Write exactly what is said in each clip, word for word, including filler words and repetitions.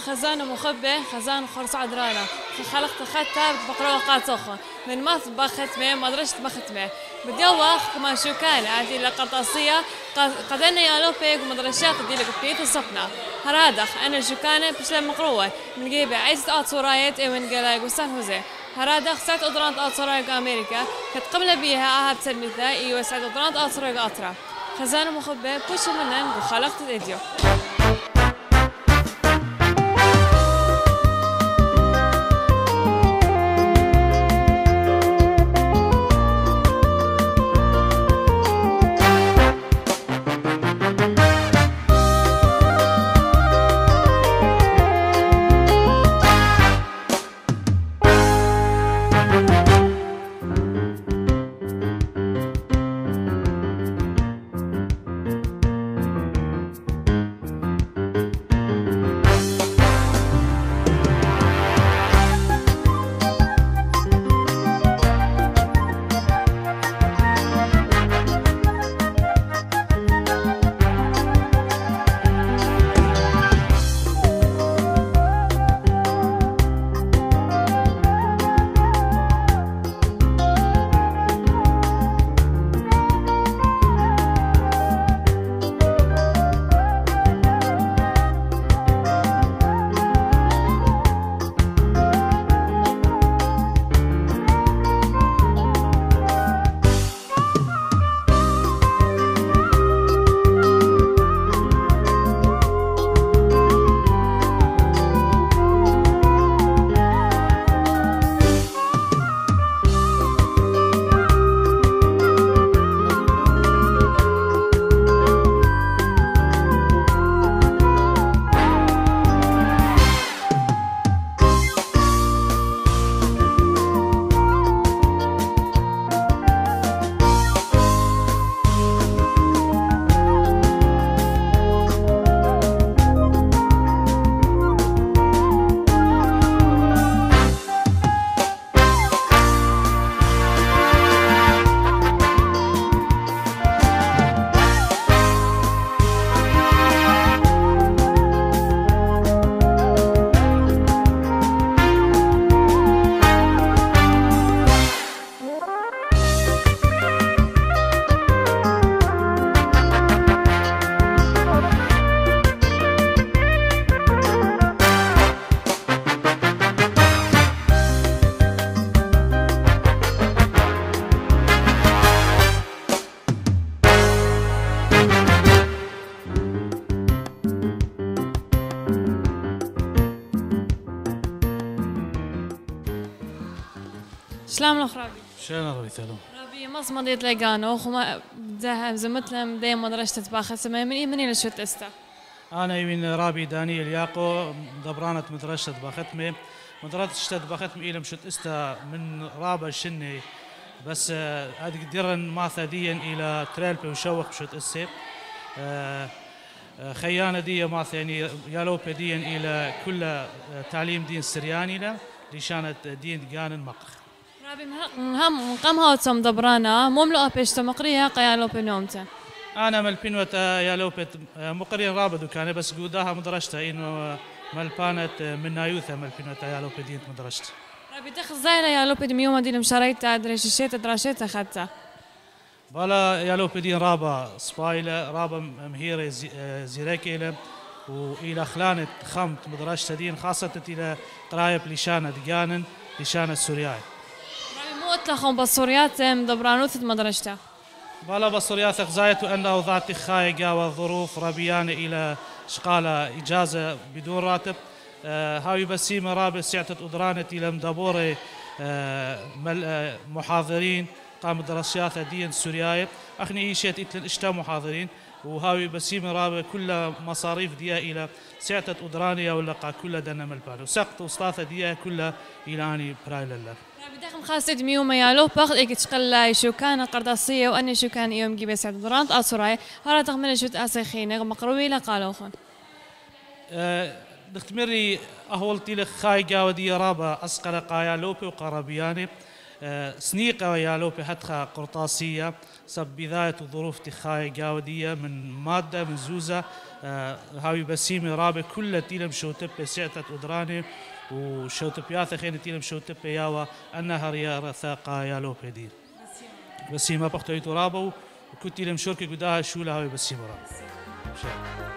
خزان مخبة خزان خرص عدرانا خلقت خدتها بقرأ قاطخة من ماث بختمة مدرسة بختمة بدي الله كمان شو كان عندي لقرطاسية قدرنا يالو بيك مدرسة قدي لك بيت السفنة هرادخ أنا شو كان بشلا مقروة من جيبة عايزة أطلع صورايات من جلاي وسان هوزة هرادخ سات أدرانت أطلع صورايات أمريكا كانت قبل بيها أهب سلمتها إيوه سات أدرانت أطلع صورايات أطرا خزان مخبة بوش منن وخلقت الفيديو. شلام لك رابي؟ شلون رابي ثلو؟ رابي مص مضيت لقانو وخما ده زمتلم ده مدرسة تباخ سما من من إلى شو تستا؟ أنا يمين رابي دانيال ياقو دبرانة مدرسة تباختمي مدرسة تباختمي إلى مشت استا من رابع الشني بس هذه قدرن ما ثديا إلى تريلبي وشوق مشت اسي خيانة دي ما ثاني يالوبي ديا إلى كل تعليم دين سرياني له لشانت دين جان مقر. رابي هم قام هاتم دبرانا مملوء بيش تمقريها قيالوبي نومته. أنا ملبينوة يالوبي مقرين رابدو كان بس جودها مدرسته إنه ملبانت من نايوثة ملبينوة يالوبي دين مدرسته. رابي تخ زايلة يالوبي دميوم دين مشاريته درشيته دراشيته خدته. بالا يالوبي دين رابا سبايلة رابا مهيرة زيركيلة وإلى خلانة خمت مدرسة دين خاصة إلى قرايب لشانة دجانن لشانة سورياي. رابي مو أطلقهم بالسوريات مدبرانوث مدرسته. بالا بصريات غزايته أنه ذات خايقة والظروف ربيانة إلى شقالة إجازة بدون راتب آه هاوي بسيمة رابع سعتت أدرانة إلى مدبورة آه آه محاضرين قام دراسيات دين سورياي أخني إيشيت إتل إشتا محاضرين وهاوي بسيمة رابع كل مصاريف ديا إلى سعتت أدرانية ولقى كل دنا ملبان وسقط وسطاثة ديا كلها إلى أني برايل الله. بداخل خاصة ميوم يالو باخذ إيك تشقل شو كان قرداسية وأني شو كان يوم جيب سعد درانت أسرعي هلا تخمن شو تأسخينه مقروي لا قالوا خن. دختمري أهولتي لك خايجا ودي رابا أسقل قايا لوبي وقربياني سنيقة ويالو بحتخة قرطاسية سب بداية ظروف تخاي جاودية من مادة من زوزة هاوي بسيمي رابع كل تيلم شوتب سعتة أدراني وشوتب ياثا خين تيلم شوتب ياوا أنها ريا ثاقة يالو بدير بسيمة بختو يترابو وكنت تيلم شركة قداها شولة هاوي بسيمي رابع.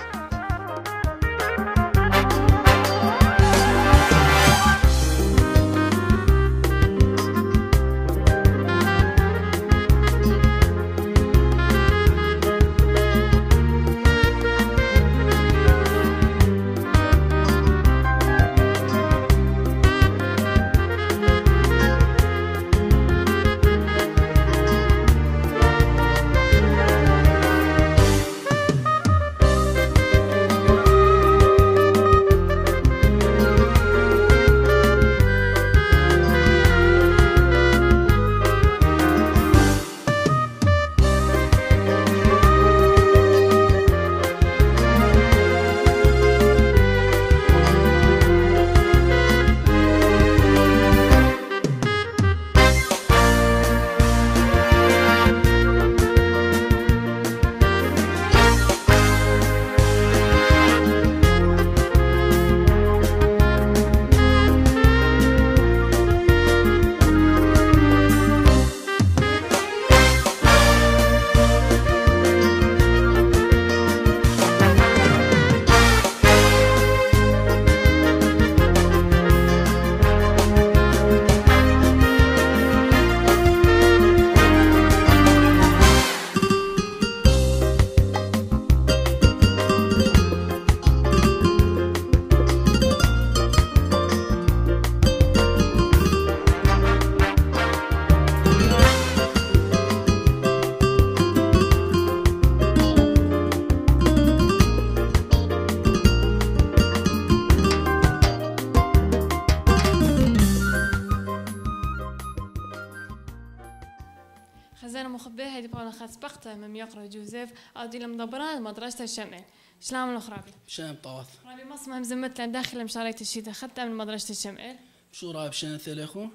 خزانة مخبئة هيدي بقولنا خاص بقطة من يقرأ جوزيف أو دي لمدبران مدرسة الشمال شلام الأخرابي شام طواف رابي مصمم مزمت لان داخل مشارية الشيطة خدتها من مدرسة الشمال شو راب شان ثلاثو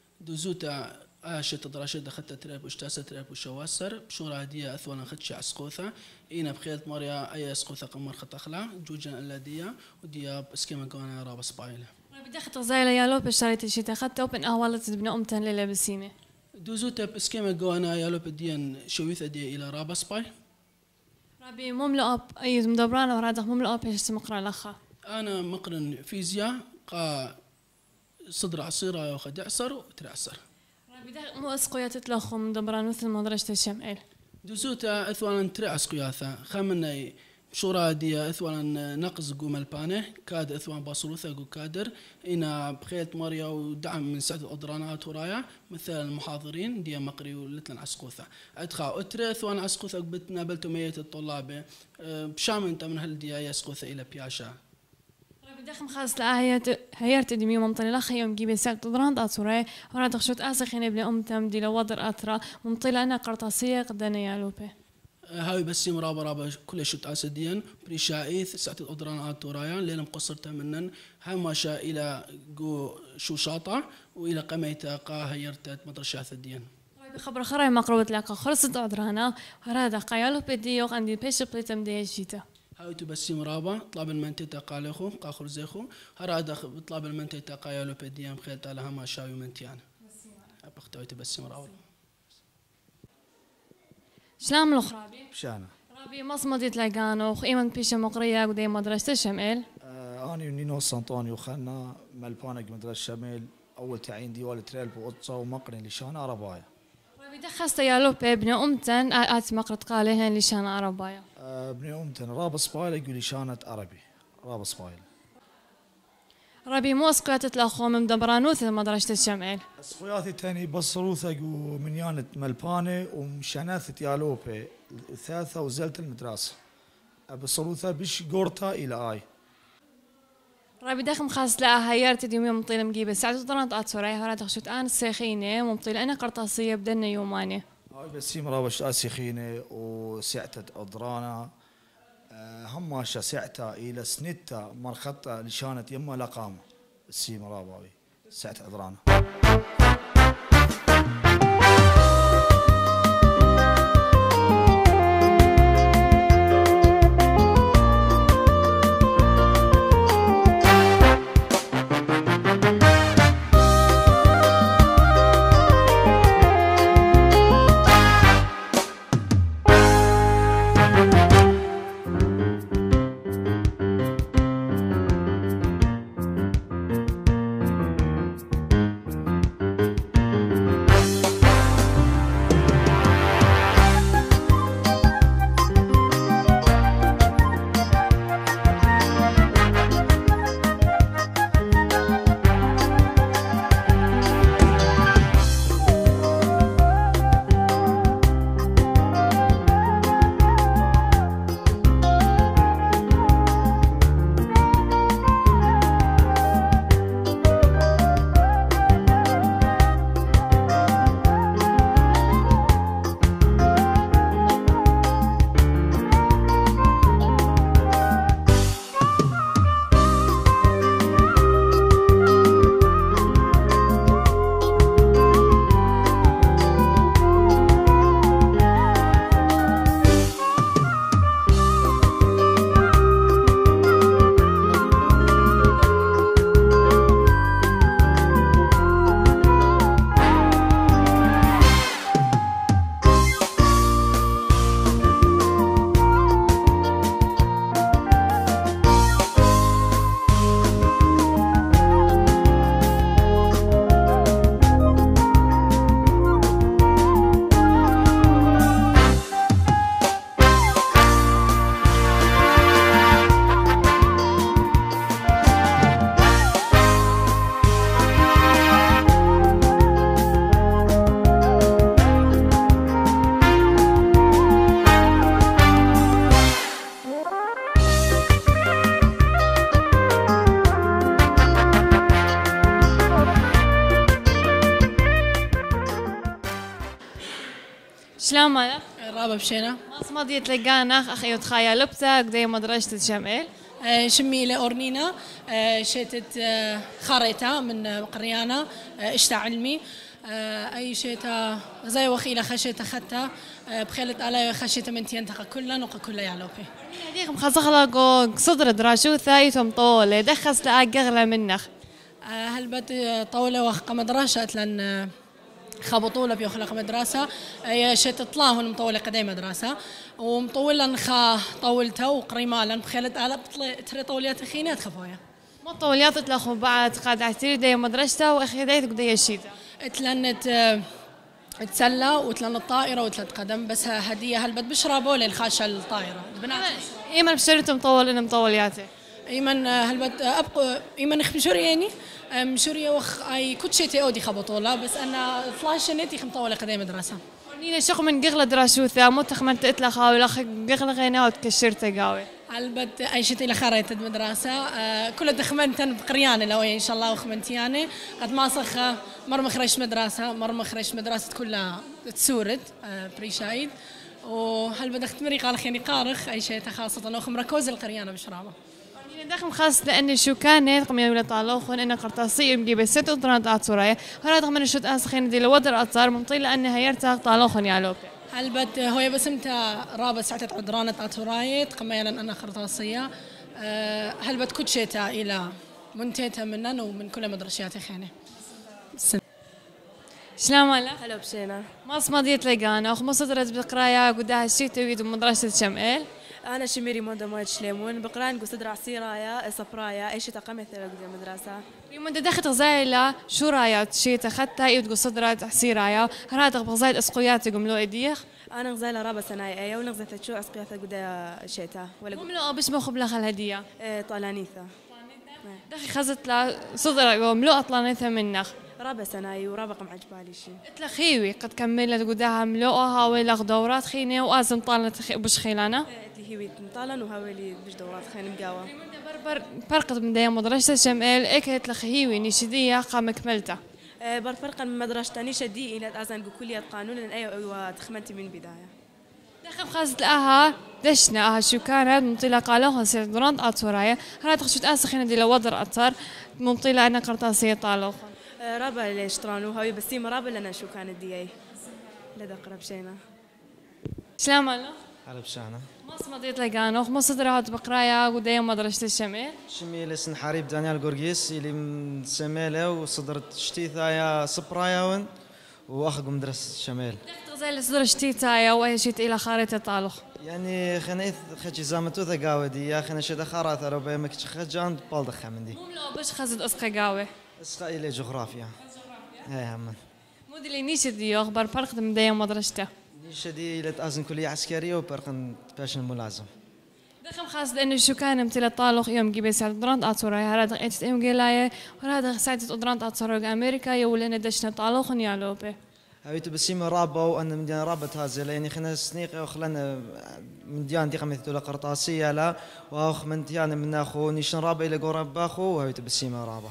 دوزوتا عاشة دراشة دخلت تراب واشتاسة تراب وشواسر بشو رادية أثوانا خدشة عسقوثة إينا بخيلت ماريا أي عسقوثة قمر خط أخلا جوجا اللادية ودياب اسكيما قوانا رابا سبايلة رابي دخلت غزايلة يالو بشارية الشيطة خدتها وبن أهوالة تبنى أمتن ليلة بسيمة دوزوتا باسكيما قوانا يالو بديان شويثة دي إلى رابا سباي رابي مملؤ أي مدبرانة ورادخ مملؤ بيش سمقرا لخا أنا مقرن فيزياء قا صدر عصيرة وخد عصر وترعصر رابي مو أسقيا تتلخو مدبران مثل مدرسة الشمال دوزوتا أثوانا ترعص قياثة خامنا شورا دي أثوانا نقص قوم البانه كاد أثوانا باصلوثة قو كادر إنا بخيلت ماريا ودعم من سعد الأدرانات ورايا مثل المحاضرين دي مقري ولتلن عسقوثة أدخا أتري أثوانا عسقوثة قبتنا بلتمية الطلاب بشام انت من هالدي يسقوثة إلى بياشا دخم خاص لآهيات هيرت دمي ممطلي لا خيوم جيبي ساق تضران داتوري ورا دخشوت آسخين ابن أمتم دي لوضر أترا ممطلة أنا قرطاسية قدنا يالوبي هاي بس مرابا رابا كل شوت أسديا بريشايث ساعة الأدران آتورايا لين مقصرتها منن هماشا إلى جو شو شاطع وإلى قميتا قا هيرتت مدرسة أسديا بخبر خراي مقروبة لك خلصت أدرانا هرادا قيالوبي ديو عندي بيش بليتم دي جيتا هاي تبسم رابا طلب المنتي تقالخو قاخر زيخو هرادا طلب المنتي تقايلو بديام خيلت على هما شاوي منتيان بختوي تبسم رابا شلام الخرابي شانا رابي مصمدي تلاقانو خيمن بيش مقرية قدي مدرسة الشمال آه أنا ونينو سانطونيو خلنا ملبانك مدرسة الشمال أول تعيين ديوال تريل بوطة ومقرن لشان عربايا رابي دخست يالو ابن أمتن آت مقرت قالهن لشان عربايا آه ابن أمتن راب سبايل يقول لشانة عربي راب سبايل رابي موسكو تتلاخو من دبرانوث مدرسة الشمال سخوياتي تاني بصروثة من يانة ملبانة ومشاناثة يالوبي ثالثة وزلت المدرسة بصروثة بش قورتا إلى آي رابي دخم خاص لا هيرت ديومي ممطيل مجيبة ساعة ضرنت أتسوري هرا تخشوت آن السيخينة ممطيل أنا قرطاسية بدنا يوماني هاي بس مرابش آسيخينة وسعتة أضرانا هماشا سعتا إلى سنتا مرخطة لشانة يما لقامة السيم راباوي سعت أضرانا سلام عليك. رابع بشينا. ماس ماضية تلقانا أخي وتخايا لبتا قدي مدرسة الشمال. شمي لأورنينا شيتت خاريتا من قريانا اشتا علمي أي شيتا زي وخيلة خشيتا ختا بخيلة آلاء خشيتا من تينتقى كلها نقى كلها يعلوبي. هذيك مخزخلق صدر دراشو ثايتهم طولة دخس لقى أغلى منخ. هل بد طولة وخ مدرسة لأن خبطولة بيخلق مدرسة هي شيء تطلعهن مطولة قديم مدرسة ومطولة نخا طولتها وقريمة لأن بخيلة آلاء تري طوليات خينات خفايا. ما طوليات تلاخو بعد قاعد عتيري دي مدرسة وأخي دايتك دي الشيطة. تلنت تسلى وتلن الطائرة وتلت قدم بس هدية هل بد بشربوا للخاشة الطائرة. بنات. إيمن بشرته مطول إنه مطولياته. إيمن هل بد أبقى إيمن إخ مشوري يعني مشوري وخ أي كل شيء تأودي خبطولا بس أنا فلاش نتي خم طولة قديم مدرسة. نينا شق من قغلة دراسوثة متخمنت إتلا خاوي لخ قغلة غينا وتكشرت قاوي. هل بد أي شيء إلى خاريت المدرسة آه كل دخمنت بقريانة لو إن شاء الله وخمنتياني قد ما صخ مر مخرج مدرسة مر مخرج مدرسة كلها تسورد آه بريشايد وهل بدك تمري قال يعني قارخ أي شيء خاصة لو خم ركوز القريانة بشرابة. داخل خاص لأن شو كانت قم يولد طالوخن إن قرطاسية مجيب ست أطرانات آتورية هذا من الشوط أسخين دي لودر أطار ممطي لأن هيرتها طالوخن يعلوك. هل بد هو بسمتها رابط ساعة أطرانات آتورية قميلا أنا قرطاسية أه هل بد كل شيء إلى منتهى منن ومن كل مدرسيات خانة. سلام عليك. هلا بشينا. ماس ماضية لقانا وخ مصدرت بقرايا قدها الشيء تريد مدرسة شمال. أنا شميري موندا مايت شليمون بقران قصد راسي رايا صفرايا إيش تقامت ثلاث قدام مدرسة. يوم دخلت غزايلة شو رايات شيء تخطها يبدو صدرت عسيرايا هرات غزايل أسقيات جملو إديخ. أنا غزايلة رابع سناي أيا ونغزت شو أسقيات قدا شيتا ولا. مملو بس ما خبلا خل هدية. إيه طلانيثة. دخل خزت لا صدر جملو أطلانيثة منخ. رابع سناي ورابع قم عجبالي شيء. تلخيوي قد كملت قدها ملوءها ولا دورات خينة وأزم طالت بش خيلانة. اللي هي طالن وهاولي بش دورات خين مقاوة. بربر فرقت من دايم مدرسة شمال إكلت لخيوي نشدية قام كملتها. بر فرقا من مدرسة تاني شدي إلى أزان كلية قانون لأن أيوة أيوة تخمنتي من بداية. دخل خازت لها دشنا شو كانت منطلقة لها سير درانت أطورايا هلا تخشت أسخين دي لودر أطر منطلقة أنا قرطاسية طالوخ. رابع ليش طرانو هاوي بس ما رابع لنا شو كانت دي لذا قرب شينا. سلام عليك. هلا بشانا. ماس مضيت لقانوخ ما صدرات بقرايا قدام مدرسة الشمال. شميل اسن حريب دانيال قورقيس اللي من الشمال وصدرت شتيثا يا صبراياون واخذ مدرسة الشمال. زي اللي صدر شتيثا يا وهي شيت إلى خارطة طالوخ. يعني خنيث خشي زامتو ذا قاوة دي يا خنا شدا خارطة لو بيمك خجان بالدخ من دي. مو لو بش خزد أسقى قاوة. أسقى إلى جغرافيا. إيه هم. مو دلي نيش دي أخبار فرق من دايم مدرسته. نيش دي إلى تأذن كلية عسكرية وبرقن باشن ملازم. دخم خاص لأنه شو كان مثل طالوخ يوم جيبي ساعة درانت أطوراي هذا قيت إم جلاية وهذا ساعة درانت أطوراي أمريكا يولنا دشنا طالوخ نيالوبه. هايتو بسيمة رابة وأنا من ديان رابط هذا لأني خنا سنيقة وخلنا من ديان دي قمت تقول قرطاسية لا وأخ من ديان من أخو نيشن رابة إلى قرب أخو وهايتو بسيمة رابة.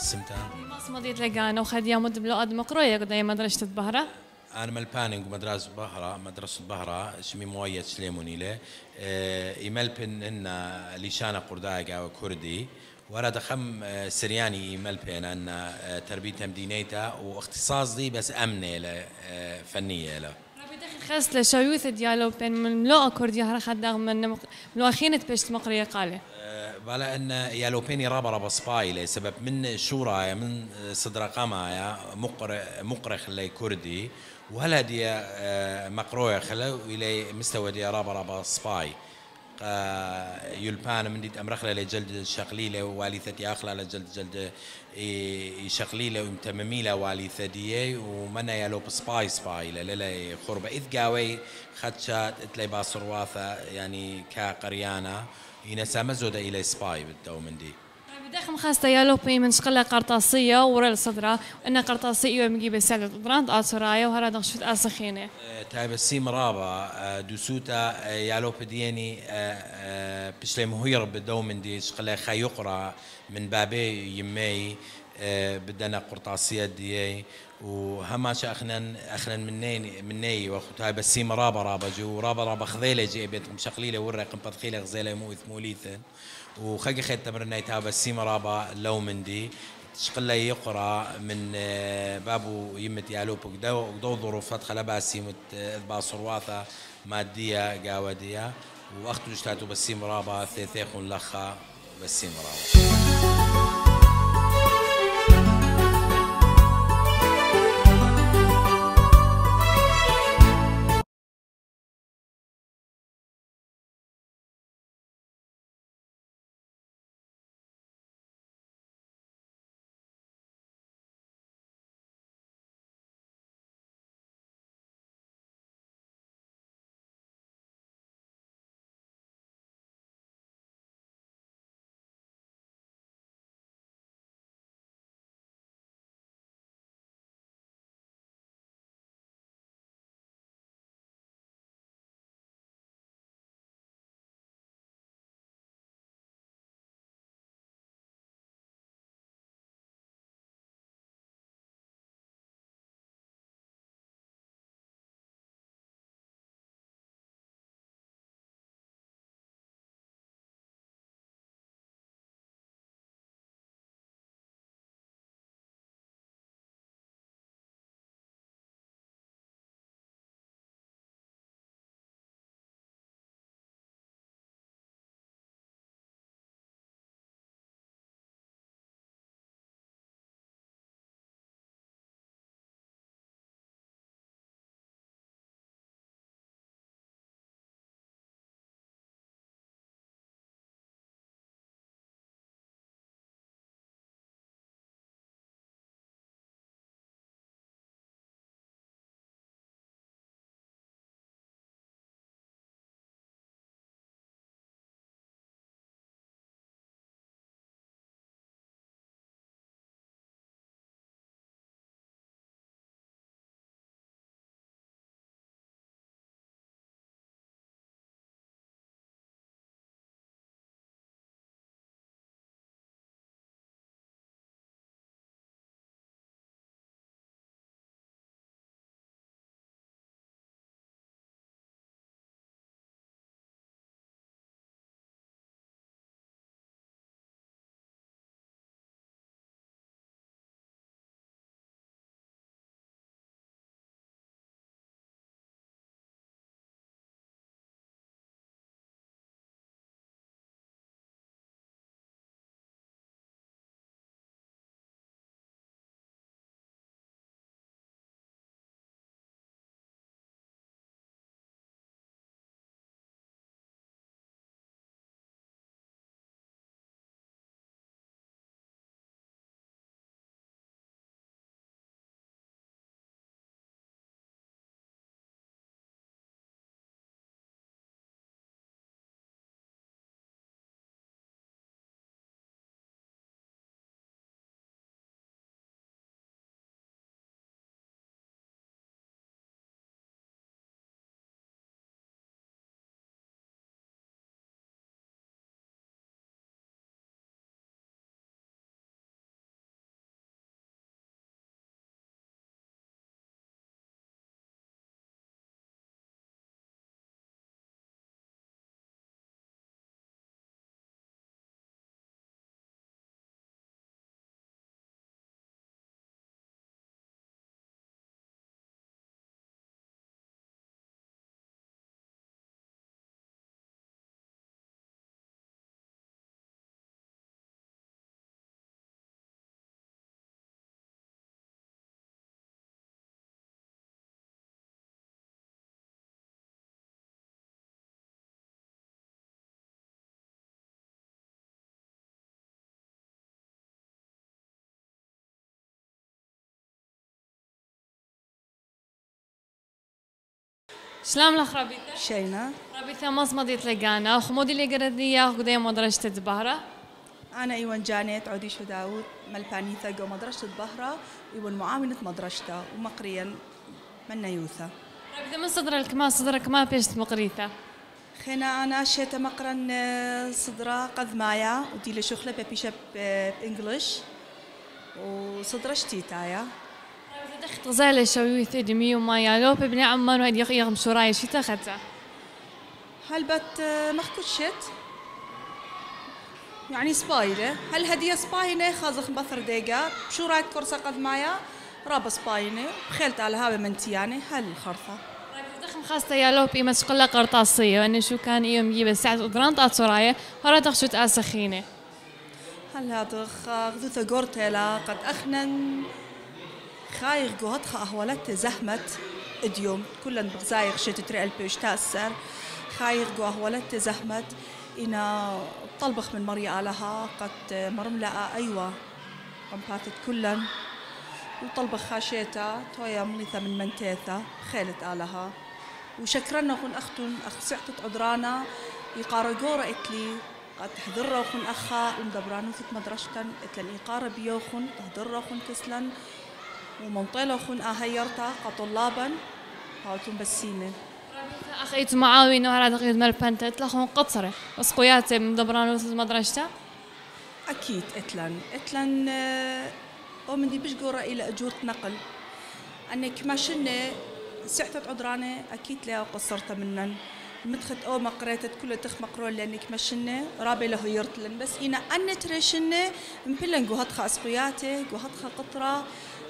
سمتها ماس مضيت لقانا وخديا مد بلو قد مقروية قد مدرسة بهرة أنا ملبانينج مدرسة بهرة مدرسة بهرة شمي موية سليموني له يملبن إن ليشانا قرداقة وكردي ورد خم سرياني يملبن أن تربية مدينيتا واختصاص دي بس أمنة له فنية له خاص لشيوث ديالو بين من لو كردي هر خد من لو أخينة بيشت مقرية قالة بلا ان يالو بيني رابا رابا سباي لسبب من شورا من صدر قاما مقر مقرخ لي كردي وهلا دي مقرويه خلو الى مستوى دي رابا رابا سباي يلبان من ديت امرخله لجلد شقليله والثتي اخلا لجلد جلد شقليله ومتمميله والثديه ومنا يالو سباي سباي لا لا خربه اذ قاوي خدشات تلي باصرواثه يعني كقريانه ينسى مزودة إلى سباي بالدو من دي بداخل خاصة يالو بي من شقلة قرطاسية ورا الصدرة إنها قرطاسية ومجيب السعد درانت آسرايا وهذا نغشفت آسخينة تايب السيم رابا دوسوتا يالو بديني بشلي مهير بالدو من دي شقلة خيقرا من بابي يمي بدنا قرطاسية دي وهماش اخنا اخنا مني مني واخوتها بس رابا رابا جو رابا رابا خذيله جي بيت مشقليله ورق مبطخيله غزيله مو ثموليثن وخقي خيت تمرنيتها بس رابا لو من دي شقله يقرا من بابو يمت يالوب ودو ودو ظروف فتخه لباسي مت باصرواثه ماديه قاوديه واختو اشتاتو بس رابا ثيثيخون لخا بس رابا شلام لك رابطة؟ شينا رابطة مصمدية لقانا وخمودي اللي قردية قدام مدرسة البهرة. أنا إيوان جانيت عودي شو داود ملبانيثا جو مدرسة البهرة إيوان معاونة مدرسة ومقريا من يوثا. رابطة من صدر الكمال صدر كمال بيش مقريتا. خنا أنا شيتا مقرن صدرا قذ مايا ودي لشغلة ببيشة بإنجليش وصدرشتي تايا. دخت غزالة شوي ثدمي وما يالو ببني عمان وهاد يغيغ مشوراي شي تاخدها. هل بت مخكوت شت؟ يعني سباينة هل هدية سباينة خازخ بثر ديقا شو رايك كورسة قد معايا رابا سباينة بخيلت على هذا منتياني هل الخرطة دخم خاصة يالو بإيمة شقلة قرطاسية وإنه شو كان يوم يجيب الساعة قدران تاتصورايا هرا دخ شو تأسخينة هل هذا غذوثة قرتلا قد أخنن خايغ قوهتخ أهولت زحمة اديوم كلن بغزايغ شي تتري البيش تأثر خايغ قوهولت زحمة إنا طلبخ من مريا لها قد مرملة أيوة قمباتت كلن وطلبخ خاشيتا تويا مليثة من منتيثة خيلت آلها وشكرنا خن أختن أخ سعتت عدرانا يقارقورا إتلي قد تحضر خن أخا ومدبرانو في مدرشتن إتلن إقارة بيوخن تحضر خن كسلن ومنطيلو خن أهيرتا كطلابا هاوتون بسيمة أخيت معاوين وهذا أخيت مالبنتا تلاخون قطرة وسقيات مدبرانو في مدرشتا أكيد إتلن إتلن ومن دي بشجورة إلى أجورة نقل أنك ما شنة سعتة عدرانة أكيد لها وقصرتها منن مدخت أو ما قريتت كل تخ مقرول لأنك ما شنة رابي له يرتلن بس إنا أن ترى شنة مبلن جوهات خا أسقياته جوهات خا قطرة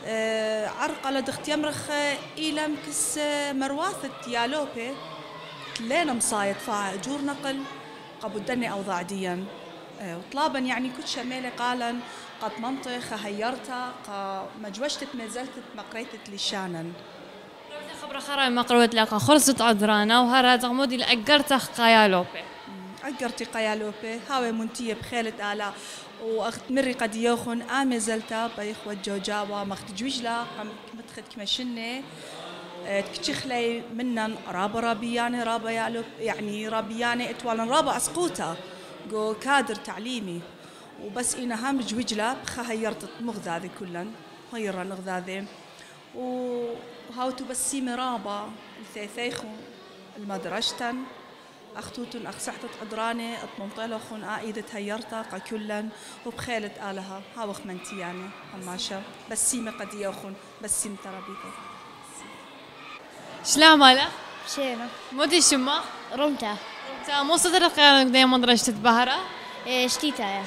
أه عرقلة دخت يمرخ إلى مكس مرواثة يالوبي لين مصايد فا أجور نقل قبضني أوضاع ديا أه وطلابا يعني كل شمالي قالا قد منطق هيرتا قا مجوشتت مازلت مقريتت لشانن خبر خرا مقروت لك خلصت عذرانا وهذا تغمودي لأجرت قيالوبي أجرتي قيالوبي هاوي منتيه بخيلة آلا وأخت مري قد يوخن آمزلتا بيخوة جوجاوا مخت جوجلا قم متخد كمشنة تكتشخلي منن رابا رابياني رابا يالوب يعني رابياني اتوالا رابا أسقوتا جو كادر تعليمي وبس إنا هم جوجلا بخا هيرت مغذاذي كلن هيرا نغذاذي وهاوتو بس سيمي رابا الثيثيخو المدرشتن أختوتن أخسحتت عدراني أطمنطيلوخن آئيدة هيرتا قا كلن وبخيلة آلها هاوخ منتياني هماشا بس سيمي قد يوخن بس سيمي ترابيكو شلام مالا؟ شينا مودي شما؟ رمتا رمتا مو صدر القيانة قدام مدرشة بهرة؟ إيه شتيتايا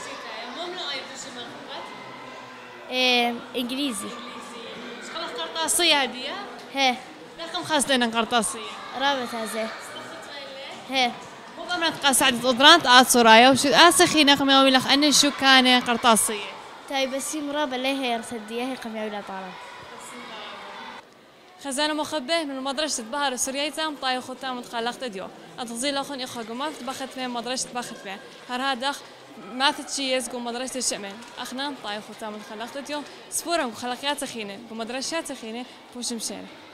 إيه إنجليزي شغلة قرطاسية هدية؟ هي لكم خاص لنا قرطاسية رابط هذا هي مو بأمرك قاسعد قدران تقاط صرايا وشو آسخينا قم يومي لك أن شو كان قرطاسية طيب بس مرابا ليه هي رصدية هي قم يومي طالب خزانة مخبه من مدرسة بهر السورية تام طاي خطام متخلقت ديو أتغزيل أخون إخوة قمت بخت فين مدرسة بخت فين هر هذا ما تشيز قم مدرسة الشمال أخنا طاي خطام متخلقت ديو سفورة وخلقيات خينة ومدرسة خينة بوش مشينا